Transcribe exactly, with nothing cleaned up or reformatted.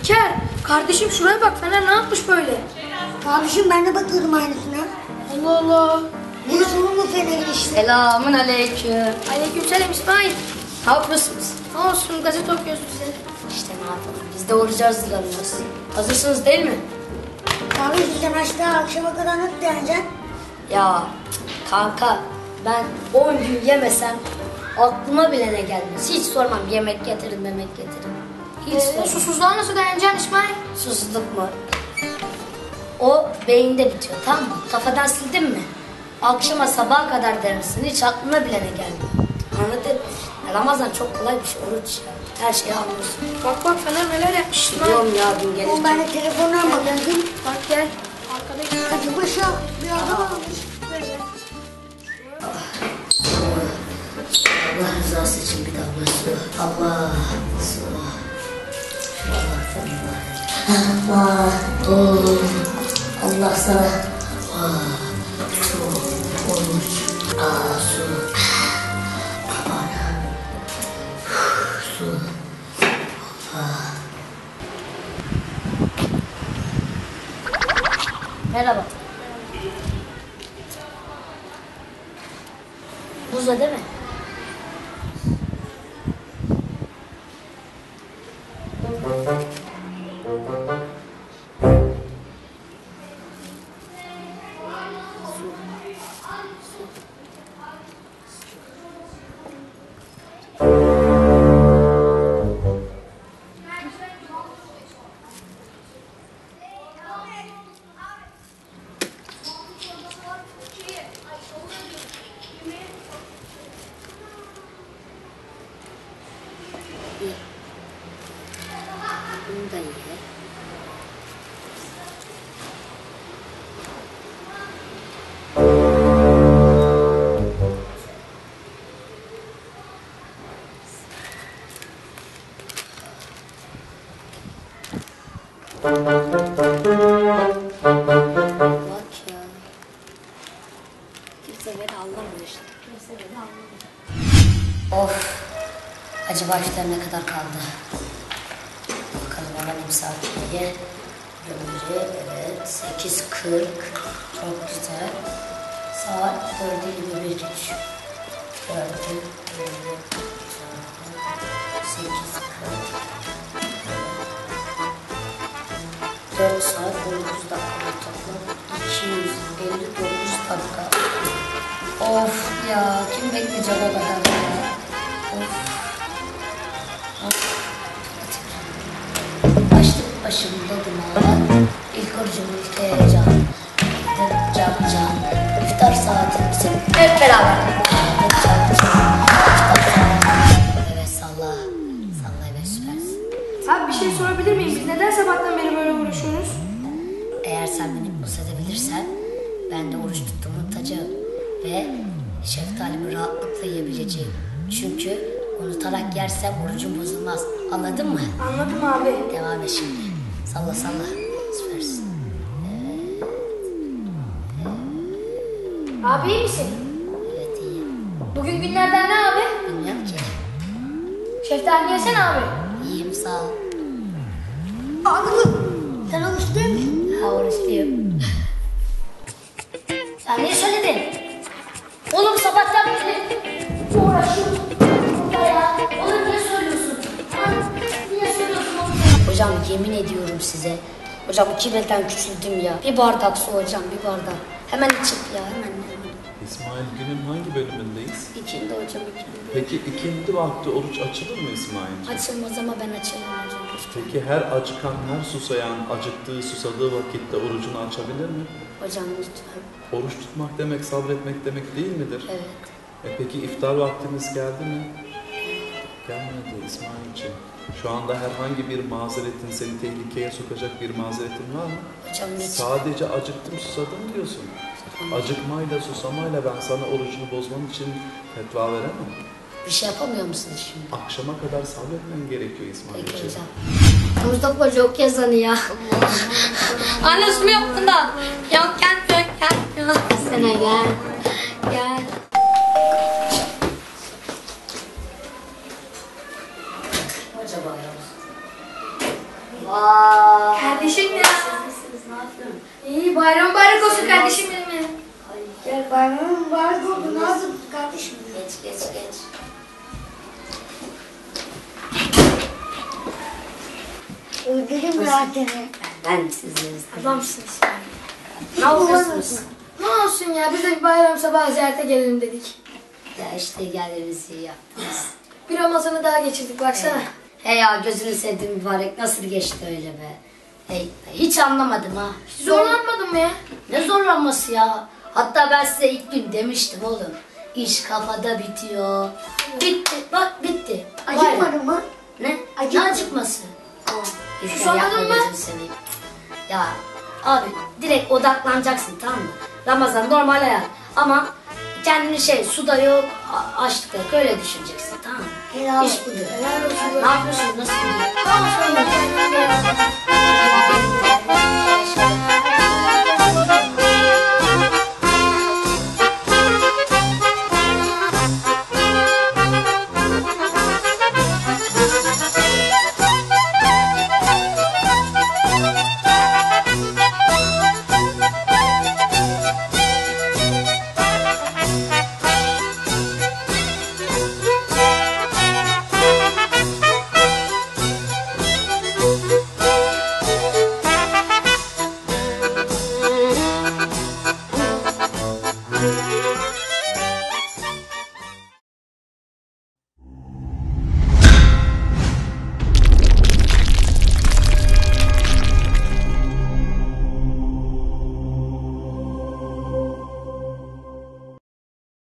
İlker, kardeşim şuraya bak, Fener ne yapmış böyle? Kardeşim ben de bakıyorum aynısına. Allah Allah. Ne sorun mu Fener'in işte? Selamun aleyküm. Aleykümselam İsmail. Ne yapıyorsunuz? Ne olsun, gazete okuyoruz bize. İşte ne yapalım, biz de oruca hazırlanıyoruz. Hazırsınız değil mi? Kardeşim sen açta akşama kadar nasıl dayanacak? Ya kanka, ben on gün yemesem aklıma bile ne gelmez. Hiç sormam, yemek getirin memek getirin. Hiç Ee, sormam. susuzluğa nasıl dayanacaksın İsmail? Susuzluk mu? O beyinde bitiyor, tamam mı? Kafadan sildin mi? Akşama sabaha kadar dersin, hiç aklına bile ne gelmiyor. Anladın? Ramazan çok kolay bir şey, oruç ya. Her şeyi anlıyorsun. Bak bak, Fener neler yapmış İsmail. Biliyorum ya, gün Oğlum gelince. ben de telefondan bakıyorum. Bak gel. Arkada gel. Hadi başa bir adam almış. Böyle. Allah rızası için bir damla su. Allah su. Allah sana. Allah. Oh. Allah sana. Ah. Su. Oruç. Ah, su. Aman. Su. Allah. Merhaba. Buzda değil mi? Bunu da ye. Bak ya. Kimse beni anlamıyor işte. Kimse beni anlamıyor. Of. Acaba iftar ne kadar kaldı? Bakalım alalım saatleri. Gömülü, evet. sekiz kırk. Çok güzel. Saat dört yirmi bir geçiyor. Gördüm. sekiz kırk. dört saat on dokuz dakika toplam. iki yüz elli dokuz dakika. Of ya, kim bekleyecek o kadar ya? Of. Of. Açtık başımda dumanlar. İlk orucumu ilk heyecan. Can can. İftar saati bizim. Hep beraber. Can can. Evet salla. Salla, evet süpersin. Abi bir şey sorabilir miyim? Biz neden sabahtan beri böyle uğraşıyoruz? Eğer sen beni mutlu edebilirsen ben de oruç tuttuğumu unutacağım ve şeftalimi rahatlıkla yiyebileceğim. Çünkü unutarak yersem orucum bozulmaz. Anladın mı? Anladım abi. Devam et şimdi. Salla salla. Süpersin. Abi iyi misin? Evet iyi. Bugün günlerden ne abi? Bilmiyorum ki. Şeftali yesene abi. İyiyim sağ ol. Abi sen oruç değil misin? Ha oruçluyum. Sen niye söyledin? Oğlum sabahtan beri uğraşıyorum. Burada ya. Oğlum niye söylüyorsun? Ha? Niye söylüyorsun oğlum? Hocam yemin ediyorum size. Hocam iki belden küçüldüm ya. Bir bardak su hocam, bir bardak. Hemen içip ya, hemen. hemen. İsmail, günün hangi bölümündeyiz? İkindi hocam, ikindi. Peki ikindi vakti oruç açılır mı İsmail? Açılmaz ama ben açarım hocam. Peki her acıkan, her susayan, acıktığı, susadığı vakitte orucunu açabilir mi? Hocam lütfen. Oruç tutmak demek sabretmek demek değil midir? Evet. E peki iftar vaktimiz geldi mi? Gelmedi İsmail'ciğim. Şu anda herhangi bir mazeretin, seni tehlikeye sokacak bir mazeretin var mı? Hocam lütfen. Sadece acıktım, susadım diyorsun. Acıkmayla, susamayla ben sana orucunu bozman için fetva veremem. Bir şey yapamıyor musunuz şimdi? Akşama kadar sabretmen gerekiyor Peki İsmail'ciğim. hocam. Mustafa çok yazanı ya. Anlasını yaptın da. Yok gel, gel, gel. Sana gel. Gel. Acaba ya. Vay. Canım var oldu. Ne yaptın kardeşim? Geç geç geç. Özledim rahatını. Ben sizi özledim. Adamsın İsmail. Ne yapıyorsunuz? Ne olsun ya biz de bir bayram sabahı ziyarete gelelim dedik. Ya işte geldiğinizi iyi yaptınız. Bir Ramazan'ı daha geçirdik baksana. Hey ya gözünü sevdiğim mübarek nasıl geçti öyle be? Hey, hiç anlamadım ha. Zorlanmadın mı ya? Ne zorlanması ya? Hatta ben size ilk gün demiştim oğlum. İş kafada bitiyor. Bitti. Bak bitti. Acıkmadın mı? Ne? Acık- Ne acıkması? İşte Susamadın yapma mı? gözünü seveyim. Ya abi direkt odaklanacaksın tamam mı? Ramazan normal hayat. Ama kendini şey suda yok, a- açlıkta yok öyle düşüneceksin tamam mı? Helal İş olsun. budur. Helal olsun. Ne yapıyorsun? Nasıl gidiyor? Ne olsun ya? Biraz-